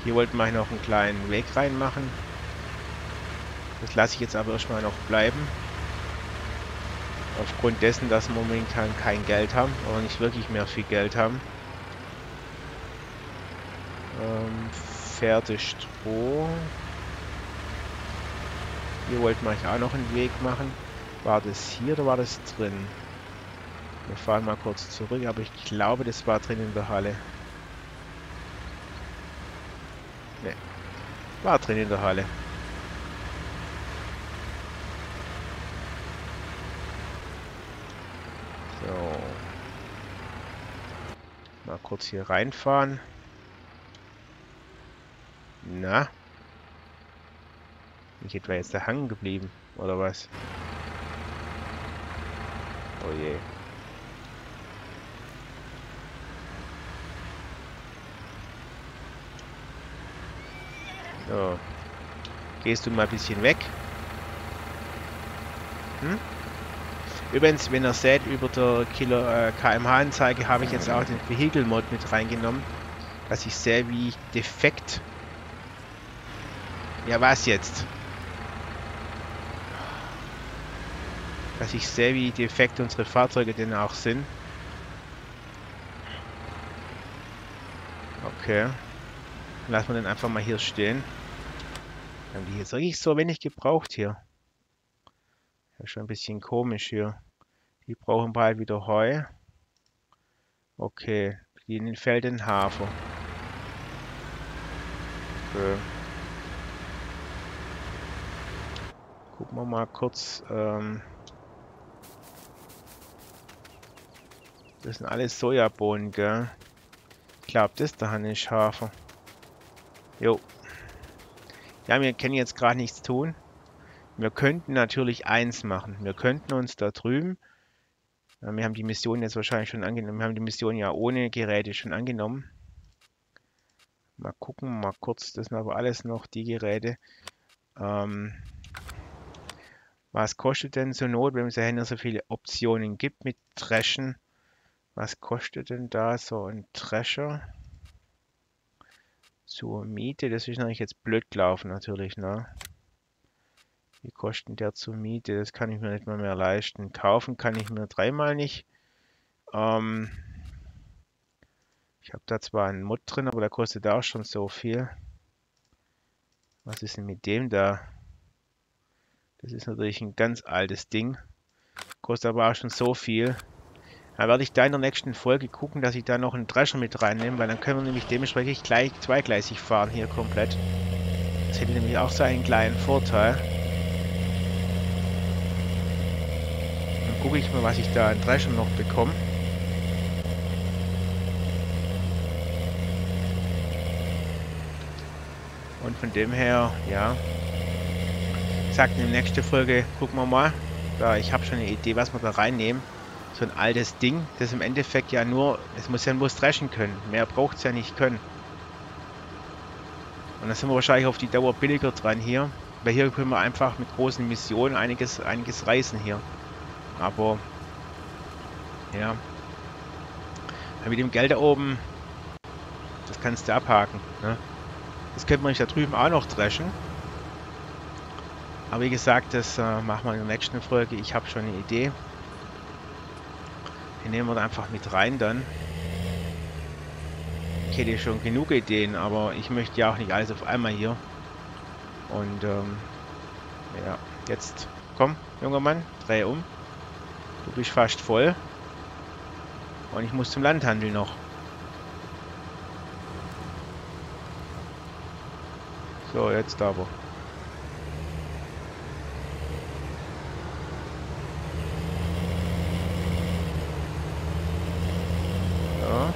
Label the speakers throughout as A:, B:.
A: Hier wollten wir noch einen kleinen Weg reinmachen. Das lasse ich jetzt aber erstmal noch bleiben. Aufgrund dessen, dass wir momentan kein Geld haben, oder nicht wirklich mehr viel Geld haben. Pferdestroh. Hier wollten wir auch noch einen Weg machen. War das hier oder war das drin? Wir fahren mal kurz zurück, aber ich glaube, das war drin in der Halle. Ne, war drin in der Halle. So. Mal kurz hier reinfahren. Na? Ich etwa jetzt da hängen geblieben, oder was? Oh je. So. Gehst du mal ein bisschen weg? Hm? Übrigens, wenn ihr seht, über der kmh-Anzeige habe ich jetzt auch den Vehicle-Mod mit reingenommen, dass ich sehe, wie defekt... Ja, was jetzt? Dass ich sehe, wie defekt unsere Fahrzeuge denn auch sind. Okay. Lassen wir den einfach mal hier stehen. Haben die jetzt wirklich so wenig gebraucht hier? Ja, schon ein bisschen komisch hier. Die brauchen bald wieder Heu. Okay. Die in den Feldern Hafer. Okay. Gucken wir mal kurz. Das sind alles Sojabohnen, gell? Ich glaube, das da ist Hafer. Jo. Ja, wir können jetzt gerade nichts tun. Wir könnten natürlich eins machen. Wir könnten uns da drüben... Wir haben die Mission jetzt wahrscheinlich schon angenommen. Wir haben die Mission ja ohne Geräte schon angenommen. Mal gucken, mal kurz. Das sind aber alles noch die Geräte. Was kostet denn zur Not, wenn es ja so viele Optionen gibt mit Dreschen? Was kostet denn da so ein Drescher? Zur Miete, das ist natürlich jetzt blöd gelaufen natürlich, ne? Wie kostet der zur Miete? Das kann ich mir nicht mal mehr leisten. Kaufen kann ich mir dreimal nicht. Ich habe da zwar einen Mod drin, aber der kostet auch schon so viel. Was ist denn mit dem da? Das ist natürlich ein ganz altes Ding. Kostet aber auch schon so viel. Da werde ich da in der nächsten Folge gucken, dass ich da noch einen Drescher mit reinnehme, weil dann können wir nämlich dementsprechend gleich zweigleisig fahren hier komplett. Das hätte nämlich auch so einen kleinen Vorteil. Dann gucke ich mal, was ich da an Drescher noch bekomme. Und von dem her, ja. Ich sag, in der nächsten Folge gucken wir mal. Da, ich habe schon eine Idee, was wir da reinnehmen. So ein altes Ding, das im Endeffekt ja nur, es muss ja nur dreschen können. Mehr braucht es ja nicht können. Und dann sind wir wahrscheinlich auf die Dauer billiger dran hier. Weil hier können wir einfach mit großen Missionen einiges reißen hier. Aber, ja. Mit dem Geld da oben, das kannst du abhaken. Ne? Das könnte man da drüben auch noch dreschen. Aber wie gesagt, das machen wir in der nächsten Folge. Ich habe schon eine Idee. Die nehmen wir da einfach mit rein dann. Ich hätte schon genug Ideen, aber ich möchte ja auch nicht alles auf einmal hier. Und ja, jetzt komm, junger Mann, dreh um. Du bist fast voll. Und ich muss zum Landhandel noch. So, jetzt aber. Ja.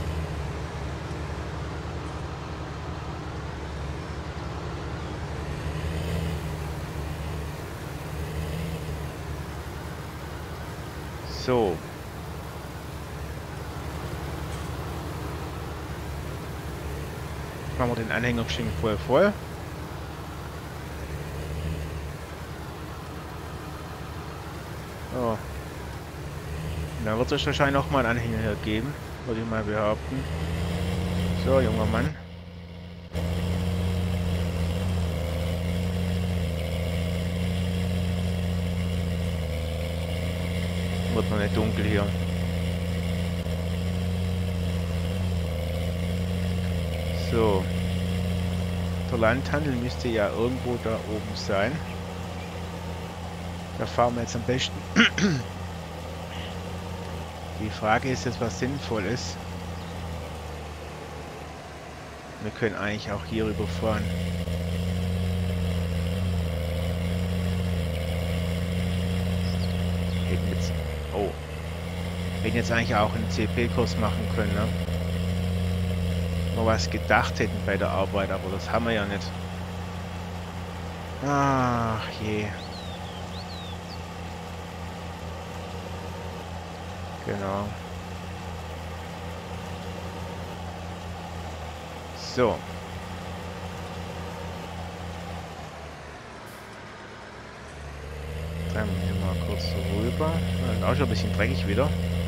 A: So. Machen wir den Anhänger schon voll. So. Und dann wird es wahrscheinlich noch mal einen Anhänger hier geben, würde ich mal behaupten. So, junger Mann. Wird noch nicht dunkel hier. So. Der Landhandel müsste ja irgendwo da oben sein. Da fahren wir jetzt am besten. Die Frage ist jetzt, was sinnvoll ist. Wir können eigentlich auch hier rüberfahren. Oh. Wir hätten jetzt eigentlich auch einen CP-Kurs machen können, ne? Noch was gedacht hätten bei der Arbeit, aber das haben wir ja nicht. Ach je. Genau. So. Dann gehen wir mal kurz so rüber. Das ist auch schon ein bisschen dreckig wieder.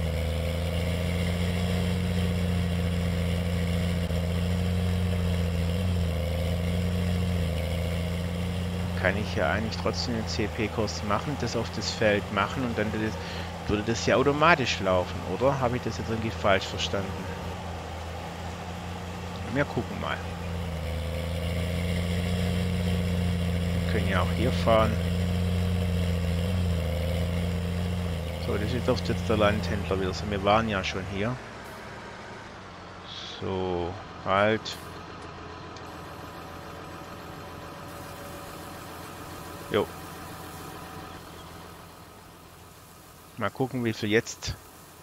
A: Kann ich ja eigentlich trotzdem den CP-Kurs machen, das auf das Feld machen und dann würde das ja automatisch laufen, oder? Habe ich das jetzt irgendwie falsch verstanden? Wir gucken mal. Wir können ja auch hier fahren. So, das ist jetzt der Landhändler wieder. So, wir waren ja schon hier. So, halt. Jo. Mal gucken, wie viel jetzt.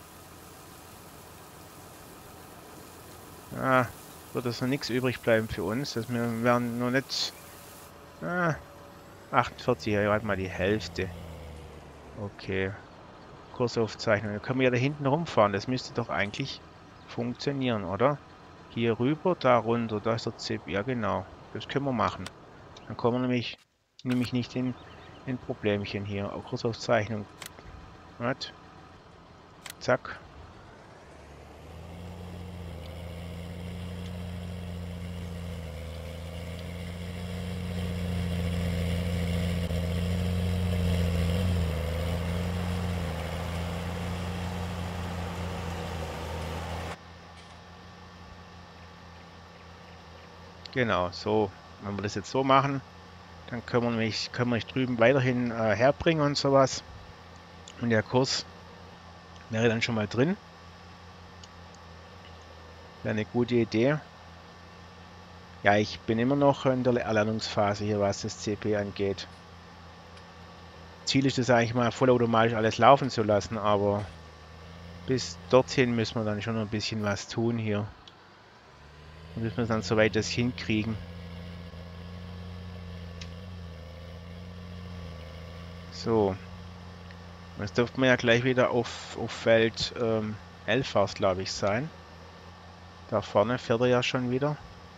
A: Ah, wird es noch nichts übrig bleiben für uns. Das wir werden nur nicht. 48, ja, halt mal die Hälfte. Okay. Kursaufzeichnung. Da können wir ja da hinten rumfahren. Das müsste doch eigentlich funktionieren, oder? Hier rüber, da runter, da ist der Zip. Ja, genau. Das können wir machen. Dann kommen wir nämlich nicht in Problemchen hier. Auch Kursaufzeichnung. Was? Zack. Genau, so. Wenn wir das jetzt so machen, dann können wir mich drüben weiterhin herbringen und sowas. Und der Kurs wäre dann schon mal drin. Wäre eine gute Idee. Ja, ich bin immer noch in der Erlernungsphase hier, was das CP angeht. Ziel ist es eigentlich mal vollautomatisch alles laufen zu lassen, aber bis dorthin müssen wir dann schon ein bisschen was tun hier. Und müssen wir dann soweit das hinkriegen. So. Jetzt dürften wir ja gleich wieder auf Feld 11 war es, glaube ich, sein. Da vorne fährt er ja schon wieder.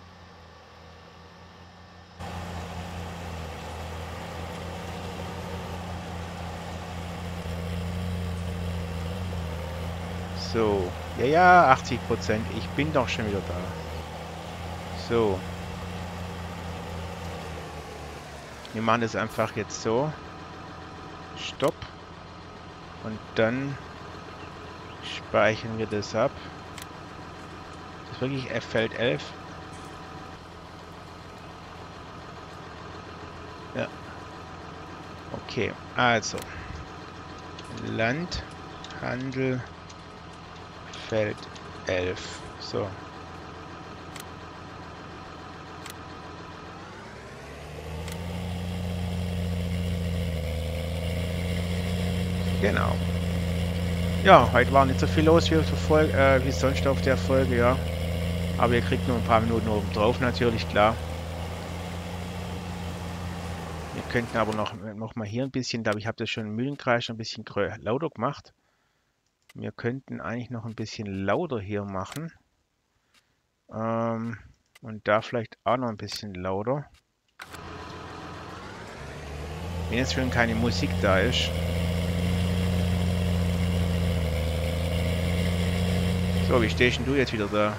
A: So. Ja, 80%. Ich bin doch schon wieder da. So. Wir machen das einfach jetzt so. Stopp. Und dann speichern wir das ab. Das ist wirklich Feld 11. Ja. Okay, also. Landhandel Feld 11. So. Genau. Ja, heute war nicht so viel los wie sonst auf der Folge, ja. Aber ihr kriegt nur ein paar Minuten oben drauf, natürlich, klar. Wir könnten aber noch mal hier ein bisschen, glaube ich, habe das schon im Mühlenkreis ein bisschen lauter gemacht. Wir könnten eigentlich noch ein bisschen lauter hier machen. Und da vielleicht auch noch ein bisschen lauter. Wenn jetzt schon keine Musik da ist. So, wie stehst denn du jetzt wieder da?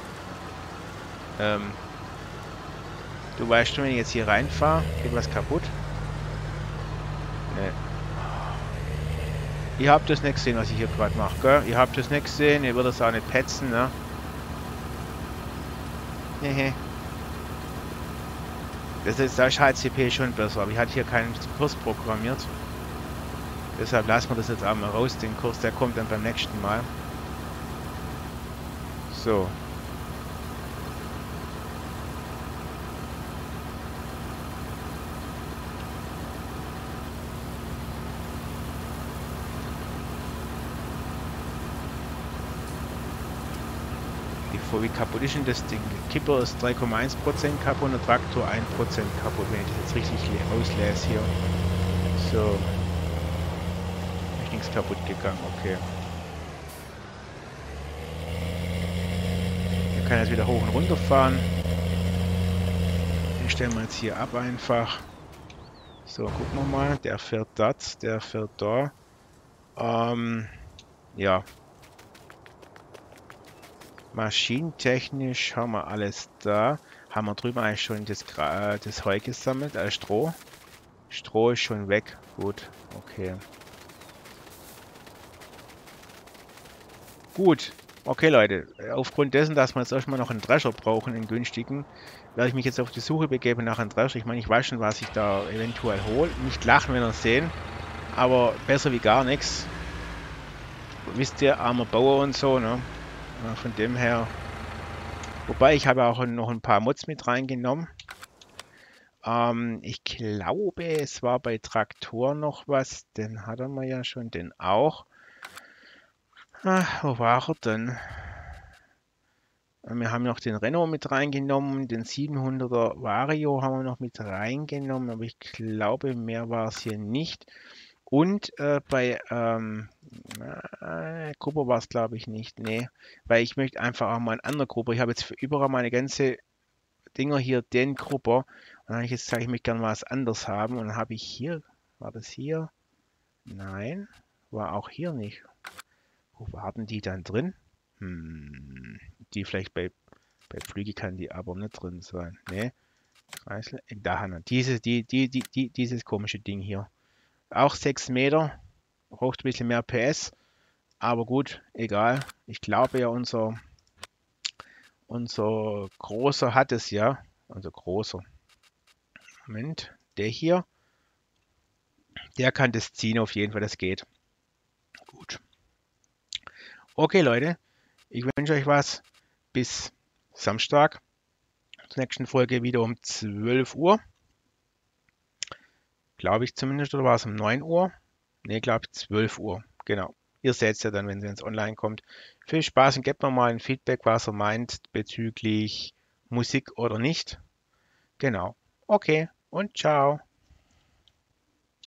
A: Du weißt schon, wenn ich jetzt hier reinfahre, geht was kaputt? Ne. Ihr habt das nicht gesehen, was ich hier gerade mache, gell? Ihr habt das nicht gesehen, ihr würdet es auch nicht petzen, ne? Hehe. Da ist HCP schon besser, aber ich hatte hier keinen Kurs programmiert. Deshalb lassen wir das jetzt auch mal raus, den Kurs, der kommt dann beim nächsten Mal. So. Wie kaputt ist denn das Ding? Der Kipper ist 3,1% kaputt und der Traktor 1% kaputt, wenn ich das jetzt richtig auslese hier. So. Ist nichts kaputt gegangen, okay. Ich kann jetzt wieder hoch und runter fahren. Den stellen wir jetzt hier ab einfach. So, gucken wir mal. Der fährt dort, der fährt da. Ja. Maschinentechnisch haben wir alles da. Haben wir drüben eigentlich schon das Heu gesammelt, als Stroh. Stroh ist schon weg. Gut, okay. Gut, okay Leute. Aufgrund dessen, dass wir jetzt erstmal noch einen Drescher brauchen, einen günstigen, werde ich mich jetzt auf die Suche begeben nach einem Drescher. Ich meine, ich weiß schon, was ich da eventuell hole. Nicht lachen, wenn ihr es sehen, aber besser wie gar nichts. Wisst ihr, armer Bauer und so, ne? Ja, von dem her. Wobei, ich habe auch noch ein paar Mods mit reingenommen. Ich glaube, es war bei Traktor noch was. Den hatten wir ja schon, den auch. Wo war er denn? Wir haben noch den Renault mit reingenommen, den 700er Vario haben wir noch mit reingenommen, aber ich glaube, mehr war es hier nicht. Und bei Gruppe war es, glaube ich, nicht. Nee, weil ich möchte einfach auch mal eine andere Gruppe. Ich habe jetzt für überall meine ganze Dinger hier, den Gruppe. Und dann habe ich jetzt, sage ich, möchte gerne was anderes haben. Und dann habe ich hier, war das hier? Nein, war auch hier nicht. Wo waren die dann drin? Die vielleicht bei Flüge kann die aber nicht drin sein. Ne, Kreisel, da haben wir dieses komische Ding hier. Auch 6 Meter, braucht ein bisschen mehr PS, aber gut, egal. Ich glaube ja, unser großer hat es ja. Unser großer. Moment, der hier, der kann das ziehen auf jeden Fall, das geht. Gut. Okay, Leute, ich wünsche euch was. Bis Samstag. Zur nächsten Folge wieder um 12 Uhr. Glaube ich zumindest, oder war es um 9 Uhr? Ne, glaube ich 12 Uhr. Genau. Ihr seht es ja dann, wenn es online kommt. Viel Spaß und gebt mir mal ein Feedback, was ihr meint bezüglich Musik oder nicht. Genau. Okay und ciao.